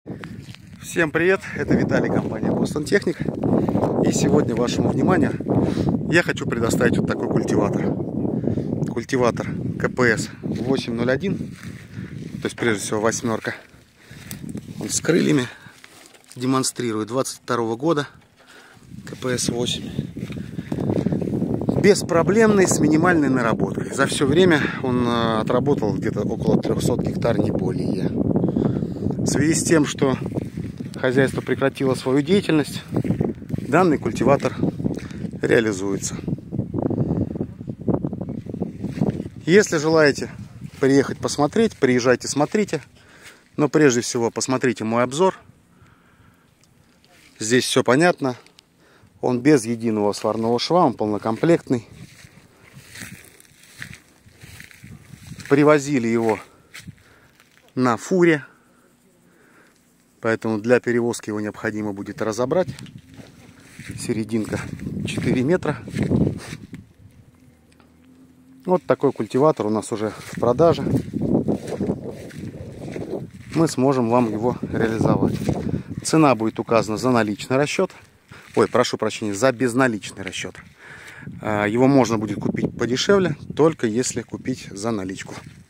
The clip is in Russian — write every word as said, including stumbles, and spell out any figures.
Всем привет, это Виталий, компания Boston Technic. И сегодня вашему вниманию я хочу предоставить вот такой культиватор. Культиватор ка пэ эс восемь ноль один, то есть прежде всего восьмерка. Он с крыльями, демонстрирует двадцать второго года, ка пэ эс восемь. Беспроблемный, с минимальной наработкой. За все время он отработал где-то около трёхсот гектар, не более. В связи с тем, что хозяйство прекратило свою деятельность, данный культиватор реализуется. Если желаете приехать посмотреть, приезжайте, смотрите. Но прежде всего посмотрите мой обзор. Здесь все понятно. Он без единого сварного шва, он полнокомплектный. Привозили его на фуре. Поэтому для перевозки его необходимо будет разобрать. Серединка четыре метра. Вот такой культиватор у нас уже в продаже. Мы сможем вам его реализовать. Цена будет указана за наличный расчет. Ой, прошу прощения, за безналичный расчет. Его можно будет купить подешевле, только если купить за наличку.